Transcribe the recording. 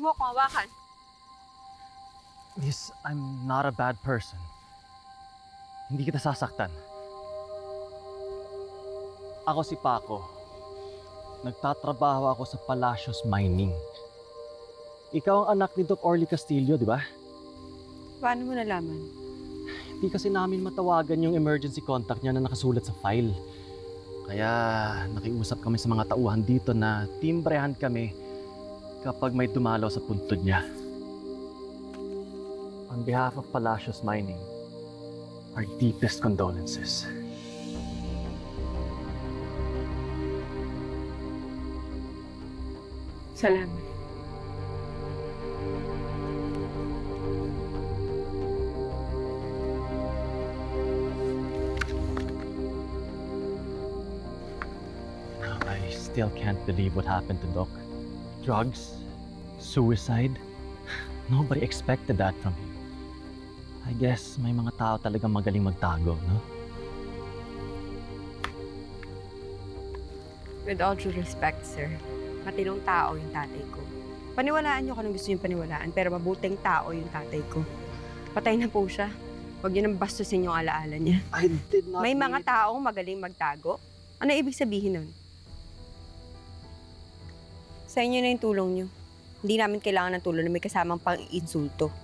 mo akong hawakan. Miss, I'm not a bad person. Hindi kita sasaktan. Ako si Paco. Nagtatrabaho ako sa Palacios Mining. Ikaw ang anak ni Doc Orly Castillo, di ba? Paano mo nalaman? Hindi kasi namin matawagan yung emergency contact niya na nakasulat sa file. Kaya nakiusap kami sa mga tauhan dito na timbrehan kami kapag may dumalaw sa puntod niya. On behalf of Palacios Mining, our deepest condolences. Salamat. I still can't believe what happened to Doc. Drugs, suicide. Nobody expected that from him. I guess may mga tao talagang magaling magtago, no? With all due respect, sir, matinong tao yung tatay ko. Paniwalaan niyo kung anong gusto niyong paniwalaan, pero mabuting tao yung tatay ko. Patay na po siya. Huwag niyo nang bastusin yung alaala niya. I did not May mga taong magaling magtago? Ano ibig sabihin nun? Sa inyo na yung tulong niyo. Hindi namin kailangan ng tulong na may kasamang pang-insulto.